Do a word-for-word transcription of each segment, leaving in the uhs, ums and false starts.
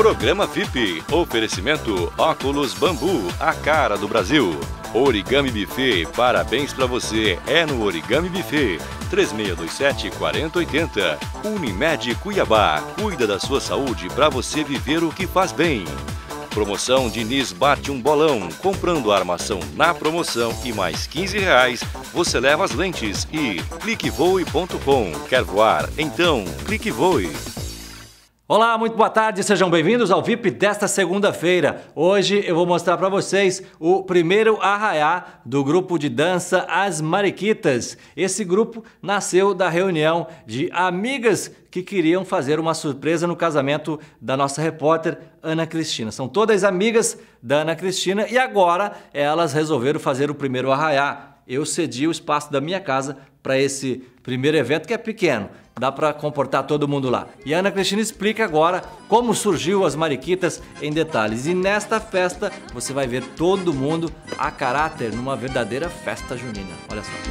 Programa V I P, oferecimento Óculos Bambu, a cara do Brasil. Origami Buffet, parabéns pra você, é no Origami Buffet, três seis dois sete, quatro zero oito zero. Unimed Cuiabá, cuida da sua saúde pra você viver o que faz bem. Promoção Diniz Bate um Bolão, comprando a armação na promoção e mais quinze reais, você leva as lentes. E clique voe ponto com, quer voar? Então clique voe. Olá, muito boa tarde, sejam bem-vindos ao V I P desta segunda-feira. Hoje eu vou mostrar para vocês o primeiro arraiá do grupo de dança As Mariquitas. Esse grupo nasceu da reunião de amigas que queriam fazer uma surpresa no casamento da nossa repórter Ana Cristina. São todas amigas da Ana Cristina e agora elas resolveram fazer o primeiro arraiá. Eu cedi o espaço da minha casa para esse primeiro evento, que é pequeno. Dá para comportar todo mundo lá. E a Ana Cristina explica agora como surgiu as Mariquitas em detalhes. E nesta festa você vai ver todo mundo a caráter numa verdadeira festa junina. Olha só.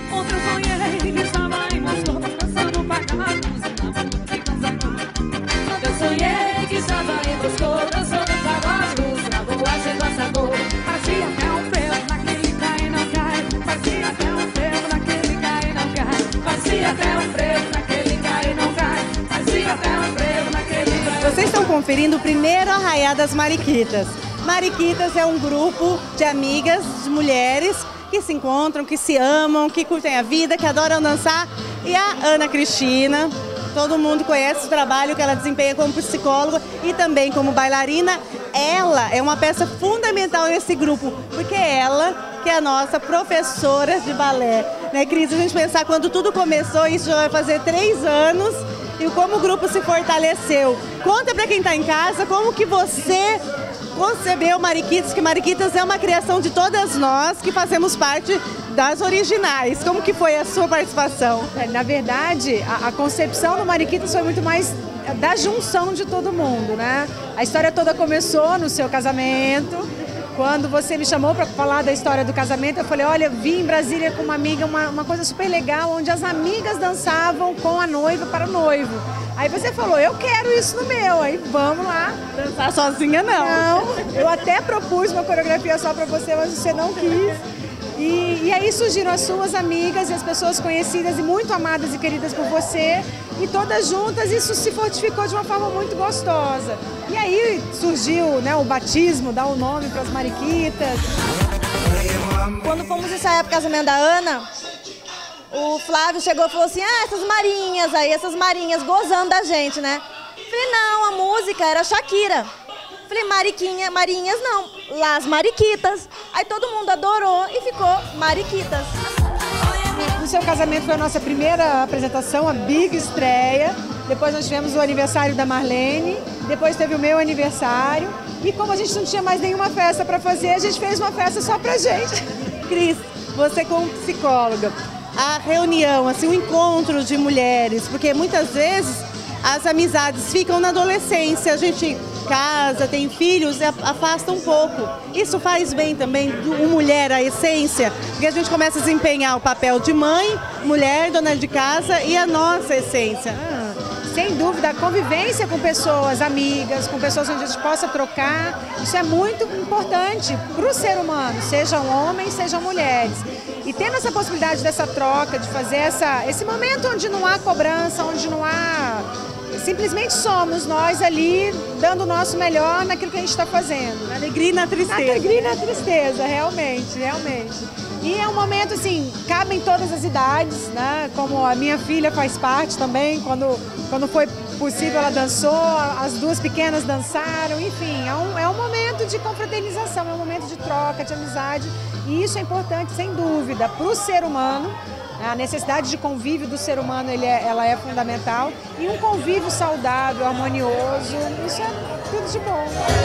Eu sonhei que estava em Moscou, dançando pagode, na boate do Açador. Parecia até um frevo naquele cai e não cai. Parecia até um frevo naquele cai e não cai. Parecia até um frevo naquele cai e não cai. Parecia até um frevo naquele cai. Vocês estão conferindo o primeiro arraiá das Mariquitas. Mariquitas é um grupo de amigas, de mulheres que se encontram, que se amam, que curtem a vida, que adoram dançar. E a Ana Cristina, todo mundo conhece o trabalho que ela desempenha como psicóloga e também como bailarina. Ela é uma peça fundamental nesse grupo, porque é ela que é a nossa professora de balé. Né, Cris? A gente pensar quando tudo começou, isso já vai fazer três anos, e como o grupo se fortaleceu. Conta pra quem está em casa como que você concebeu Mariquitas, que Mariquitas é uma criação de todas nós que fazemos parte das originais. Como que foi a sua participação? É, na verdade, a, a concepção do Mariquitas foi muito mais da junção de todo mundo, né? A história toda começou no seu casamento. Quando você me chamou para falar da história do casamento, eu falei, olha, vim em Brasília com uma amiga, uma, uma coisa super legal, onde as amigas dançavam com a noiva para o noivo. Aí você falou, eu quero isso no meu, aí vamos lá. Dançar sozinha não. Não, eu até propus uma coreografia só para você, mas você não quis. E, e aí surgiram as suas amigas e as pessoas conhecidas e muito amadas e queridas por você. E todas juntas isso se fortificou de uma forma muito gostosa. E aí surgiu, né, o batismo, dar o nome para as Mariquitas. Quando fomos ensaiar para o casamento da Ana, o Flávio chegou e falou assim, ah, essas marinhas aí, essas marinhas gozando da gente, né? Falei, não, a música era Shakira. Falei, Mariquinha, Marinhas não, Las Mariquitas. Aí todo mundo adorou e ficou Mariquitas. No seu casamento foi a nossa primeira apresentação, a big estreia. Depois nós tivemos o aniversário da Marlene, depois teve o meu aniversário. E como a gente não tinha mais nenhuma festa para fazer, a gente fez uma festa só pra gente. Cris, você como psicóloga, a reunião, assim, o encontro de mulheres, porque muitas vezes as amizades ficam na adolescência, a gente casa, tem filhos e afasta um pouco. Isso faz bem também, do mulher, a essência, porque a gente começa a desempenhar o papel de mãe, mulher, dona de casa e a nossa essência. Ah, sem dúvida, a convivência com pessoas amigas, com pessoas onde a gente possa trocar, isso é muito importante para o ser humano, sejam homens, sejam mulheres. E tendo essa possibilidade dessa troca, de fazer essa, esse momento onde não há cobrança, onde não há... Simplesmente somos nós ali, dando o nosso melhor naquilo que a gente está fazendo. Na alegria e na tristeza. Na alegria e na tristeza, realmente, realmente. E é um momento, assim, cabe em todas as idades, né? Como a minha filha faz parte também, quando, quando foi possível ela dançou, as duas pequenas dançaram, enfim, é um, é um momento de confraternização, é um momento de troca, de amizade, e isso é importante, sem dúvida, para o ser humano. A necessidade de convívio do ser humano ele é, ela é fundamental, e um convívio saudável, harmonioso, isso é tudo de bom.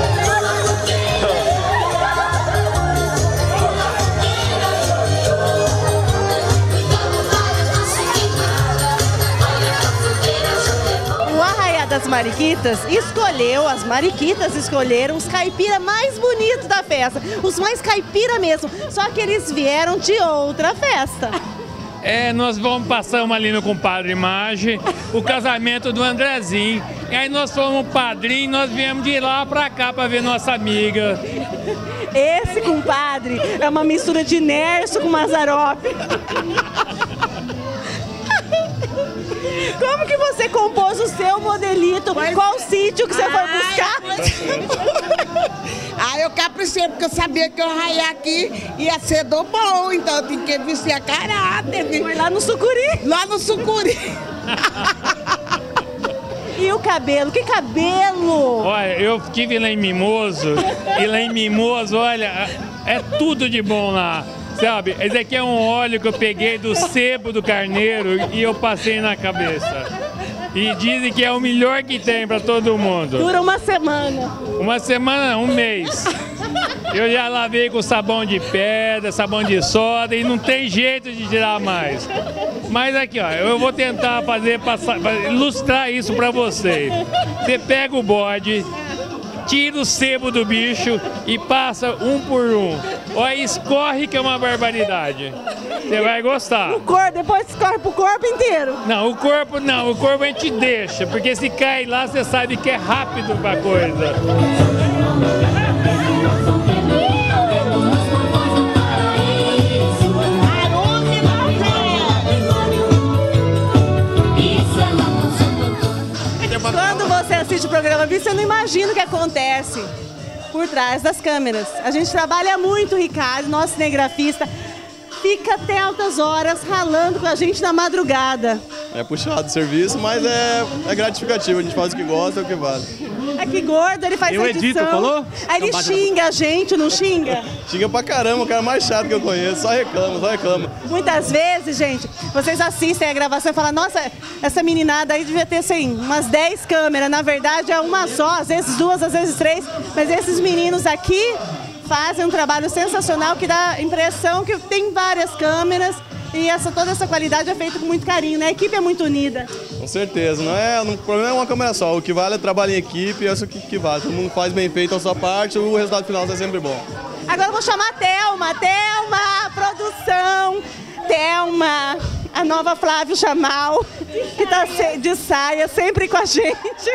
O arraiá das Mariquitas escolheu, as Mariquitas escolheram os caipira mais bonitos da festa, os mais caipira mesmo, só que eles vieram de outra festa. É, nós vamos passamos ali no Compadre Imagem, o casamento do Andrezinho. E aí nós fomos padrinho, nós viemos de lá pra cá pra ver nossa amiga. Esse compadre é uma mistura de Nerso com Mazzaropi. Como que você compôs o seu modelito? Qual sítio que você foi buscar? Ah, eu capricei, porque eu sabia que eu raiar aqui ia ser do bom, então eu tinha que vestir a caráter. Foi lá no Sucuri? Lá no Sucuri. E o cabelo? Que cabelo! Olha, eu estive lá em Mimoso, e lá em Mimoso, olha, é tudo de bom lá. Sabe, esse aqui é um óleo que eu peguei do sebo do carneiro e eu passei na cabeça. E dizem que é o melhor que tem pra todo mundo. Dura uma semana. Uma semana, um mês. Eu já lavei com sabão de pedra, sabão de soda e não tem jeito de tirar mais. Mas aqui, ó, eu vou tentar fazer, passar, ilustrar isso pra vocês. Você pega o bode, tira o sebo do bicho e passa um por um. Olha, escorre que é uma barbaridade. Você vai gostar. O corpo, depois escorre pro corpo inteiro. Não, o corpo não, o corpo a gente deixa, porque se cai lá você sabe que é rápido a coisa. Quando você assiste o programa Vice, você não imagina o que acontece por trás das câmeras. A gente trabalha muito, Ricardo, nosso cinegrafista, fica até altas horas ralando com a gente na madrugada. É puxado o serviço, mas é, é gratificativo, a gente faz o que gosta, é o que vale. Aqui gordo, ele faz eu a edição. edito, falou? Aí ele xinga a gente, não xinga? Xinga pra caramba, o cara mais chato que eu conheço, só reclama, só reclama. Muitas vezes, gente, vocês assistem a gravação e falam, nossa, essa meninada aí devia ter, assim, umas dez câmeras. Na verdade, é uma só, às vezes duas, às vezes três. Mas esses meninos aqui fazem um trabalho sensacional que dá a impressão que tem várias câmeras. E essa, toda essa qualidade é feita com muito carinho, né? A equipe é muito unida. Com certeza, não é, o problema é uma câmera só, o que vale é trabalho em equipe, é isso que, que vale. Todo mundo faz bem feito a sua parte, o resultado final é sempre bom. Agora eu vou chamar a Thelma, Thelma, produção, Thelma, a nova Flávio Chamal, que está de saia, sempre com a gente,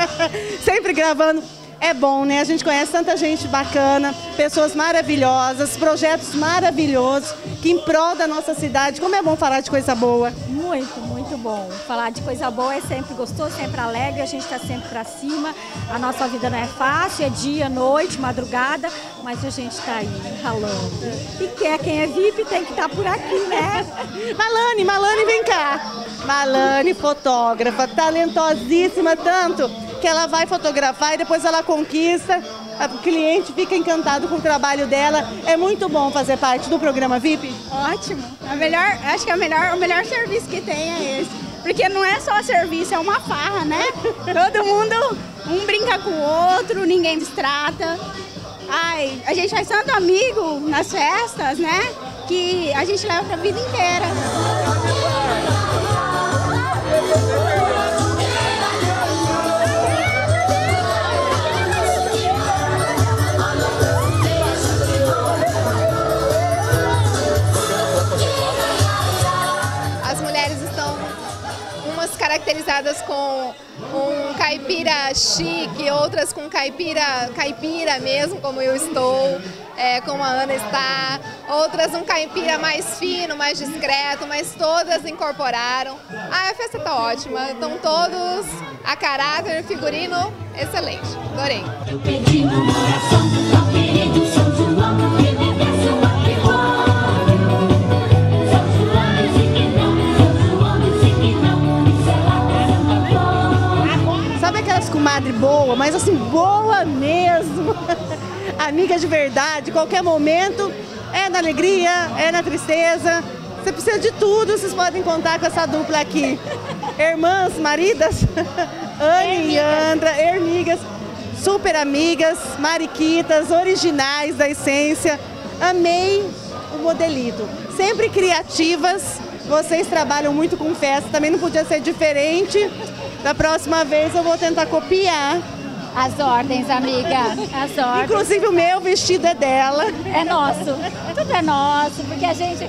sempre gravando. É bom, né? A gente conhece tanta gente bacana, pessoas maravilhosas, projetos maravilhosos, que em prol da nossa cidade, como é bom falar de coisa boa. Muito, muito bom. Falar de coisa boa é sempre gostoso, sempre alegre, a gente está sempre para cima. A nossa vida não é fácil, é dia, noite, madrugada, mas a gente está aí, ralando. E quer, quem é V I P tem que estar tá por aqui, né? Malane, Malane, vem cá. Malane, fotógrafa, talentosíssima, tanto que ela vai fotografar e depois ela conquista, o cliente fica encantado com o trabalho dela. É muito bom fazer parte do programa V I P. Ótimo. A melhor, acho que a melhor, o melhor serviço que tem é esse. Porque não é só serviço, é uma farra, né? Todo mundo, um brinca com o outro, ninguém destrata. Ai, a gente faz tanto amigo nas festas, né? Que a gente leva pra vida inteira. Caracterizadas com um caipira chique, outras com caipira, caipira mesmo, como eu estou, é, como a Ana está, outras um caipira mais fino, mais discreto, mas todas incorporaram. Ah, a festa está ótima, estão todos a caráter, figurino, excelente, adorei. Eu pedi uma oração ao querido São João, que me desse um matrimônio. São João disse que não, São João disse que não. Sabe aquelas comadre boa, mas assim, boa mesmo, amiga de verdade, qualquer momento, é na alegria, é na tristeza, você precisa de tudo, vocês podem contar com essa dupla aqui. Irmãs, maridas, Anne e Andra, ermigas, super amigas, mariquitas, originais da essência, amei o modelito, sempre criativas, vocês trabalham muito com festa, também não podia ser diferente. Da próxima vez eu vou tentar copiar. As ordens, amiga. As ordens. Inclusive o meu vestido é dela. É nosso. Tudo é nosso, porque a gente,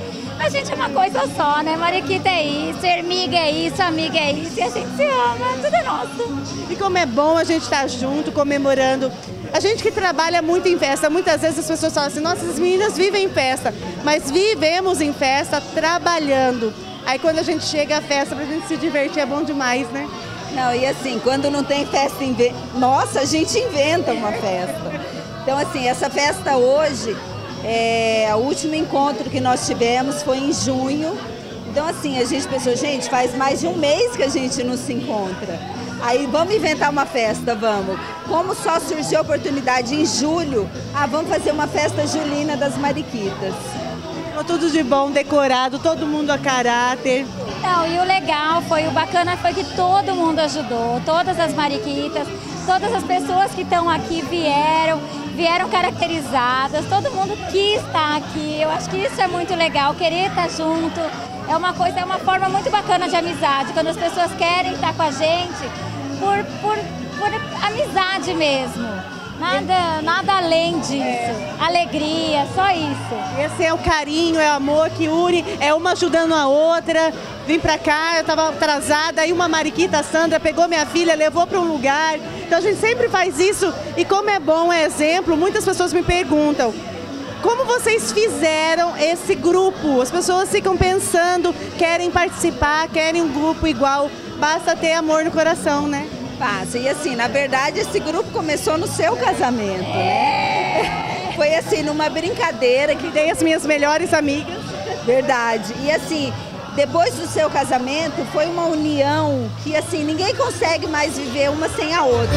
A gente é uma coisa só, né? Mariquita é isso, Ermiga é isso, amiga é isso, e a gente se ama, tudo é nosso. E como é bom a gente estar junto, comemorando. A gente que trabalha muito em festa, muitas vezes as pessoas falam assim, nossa, as meninas vivem em festa, mas vivemos em festa trabalhando. Aí quando a gente chega à festa pra gente se divertir é bom demais, né? Não, e assim, quando não tem festa, inve... nossa, a gente inventa uma festa. Então assim, essa festa hoje, é... o último encontro que nós tivemos foi em junho. Então assim, a gente pensou, gente, faz mais de um mês que a gente não se encontra. Aí vamos inventar uma festa, vamos. Como só surgiu a oportunidade em julho, ah, vamos fazer uma festa julina das Mariquitas. Tudo de bom, decorado, todo mundo a caráter. Não, e o legal foi, o bacana foi que todo mundo ajudou, todas as Mariquitas, todas as pessoas que estão aqui vieram, vieram caracterizadas, todo mundo quis estar aqui. Eu acho que isso é muito legal, querer estar junto. É uma coisa, é uma forma muito bacana de amizade, quando as pessoas querem estar com a gente por, por, por amizade mesmo. Nada, nada além disso. É. Alegria, só isso. Esse é o carinho, é o amor que une, é uma ajudando a outra. Vim pra cá, eu tava atrasada, aí uma Mariquita, a Sandra, pegou minha filha, levou para um lugar. Então a gente sempre faz isso e como é bom, é exemplo, muitas pessoas me perguntam, como vocês fizeram esse grupo? As pessoas ficam pensando, querem participar, querem um grupo igual, basta ter amor no coração, né? Passa. E assim, na verdade, esse grupo começou no seu casamento, né? Foi assim, numa brincadeira que dei as minhas melhores amigas. Verdade. E assim, depois do seu casamento, foi uma união que assim, ninguém consegue mais viver uma sem a outra.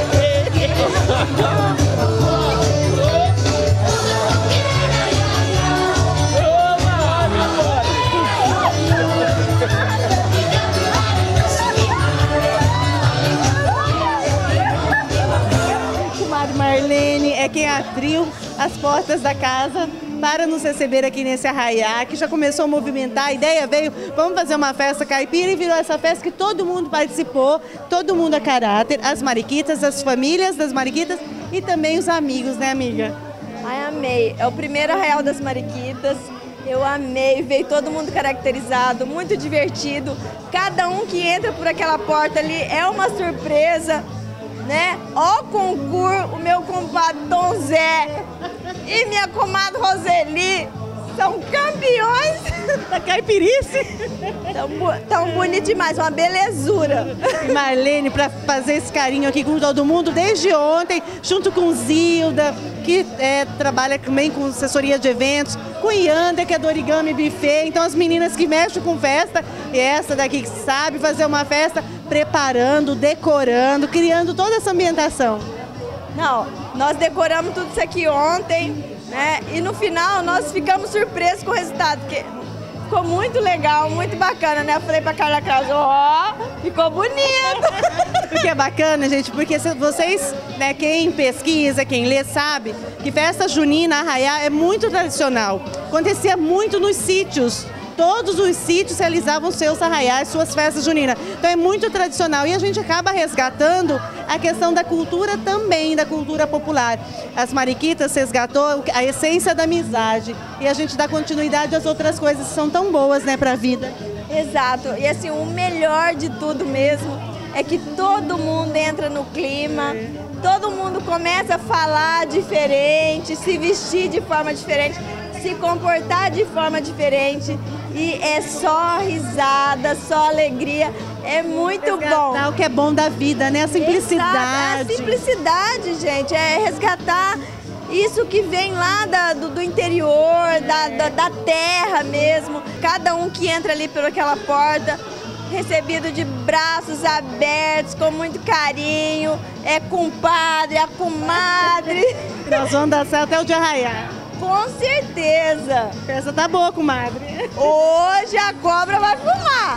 Marlene é quem abriu as portas da casa para nos receber aqui nesse arraiá, que já começou a movimentar, a ideia veio, vamos fazer uma festa caipira e virou essa festa que todo mundo participou, todo mundo a caráter, as Mariquitas, as famílias das Mariquitas e também os amigos, né amiga? Ai, amei, é o primeiro arraial das Mariquitas, eu amei, veio todo mundo caracterizado, muito divertido, cada um que entra por aquela porta ali é uma surpresa. Né? Ó o concurso, o meu compadre Tom Zé e minha comadre Roseli são campeões da caipirice. Tão, tão bonito demais, uma belezura. E Marlene, para fazer esse carinho aqui com todo mundo, desde ontem, junto com Zilda, que é, trabalha também com assessoria de eventos, com Yanda, que é do Origami Buffet, então as meninas que mexem com festa, e essa daqui que sabe fazer uma festa, preparando, decorando, criando toda essa ambientação. Não, nós decoramos tudo isso aqui ontem, né? E no final nós ficamos surpresos com o resultado, porque ficou muito legal, muito bacana, né? Eu falei pra Carla Kraus, ó, oh, ficou bonito. Porque é bacana, gente, porque vocês, né, quem pesquisa, quem lê, sabe que festa junina, arraiá, é muito tradicional. Acontecia muito nos sítios. Todos os sítios realizavam seus arraiais, suas festas juninas. Então é muito tradicional e a gente acaba resgatando a questão da cultura também, da cultura popular. As Mariquitas resgatou a essência da amizade e a gente dá continuidade às outras coisas que são tão boas, né, para a vida. Exato. E assim, o melhor de tudo mesmo é que todo mundo entra no clima, todo mundo começa a falar diferente, se vestir de forma diferente, se comportar de forma diferente. E é só risada, só alegria, é muito bom. Resgatar o que é bom da vida, né? A simplicidade. Exato, é a simplicidade, gente, é resgatar isso que vem lá da, do, do interior, da, da, da terra mesmo. Cada um que entra ali por aquela porta, recebido de braços abertos, com muito carinho, é compadre, é comadre. Nós vamos dançar até o dia raiar. Com certeza. A festa tá boa, comadre. Hoje a cobra vai fumar.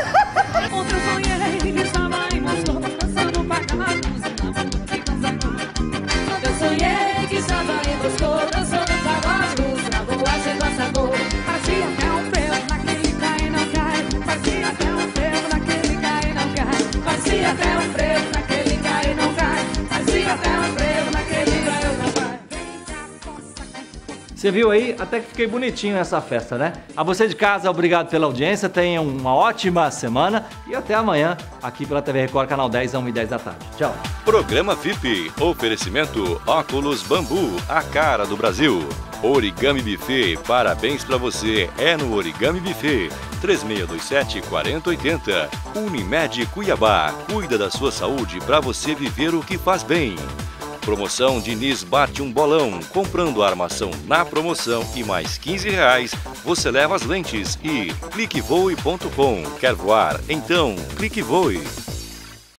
Ontem eu sonhei que estava em Moscou, dançando para a música, e dançando. Eu sonhei que estava em Moscou, dançando para a música, boa de dançador. Parecia até um frevo naquele cai e não cai. Parecia até um frevo naquele cai e não cai. Parecia até um frevo naquele cai e não cai. Parecia até um frevo naquele cai e não cai. Você viu aí? Até que fiquei bonitinho nessa festa, né? A você de casa, obrigado pela audiência, tenham uma ótima semana e até amanhã aqui pela T V Record, canal dez, às uma e dez da tarde. Tchau. Programa V I P, oferecimento Óculos Bambu, a cara do Brasil. Origami Buffet, parabéns pra você, é no Origami Buffet. três seis dois sete, quatro zero oito zero. Unimed Cuiabá, cuida da sua saúde pra você viver o que faz bem. Promoção Diniz Bate um Bolão, comprando a armação na promoção e mais quinze reais, você leva as lentes e clique voe ponto com. Quer voar? Então clique voe.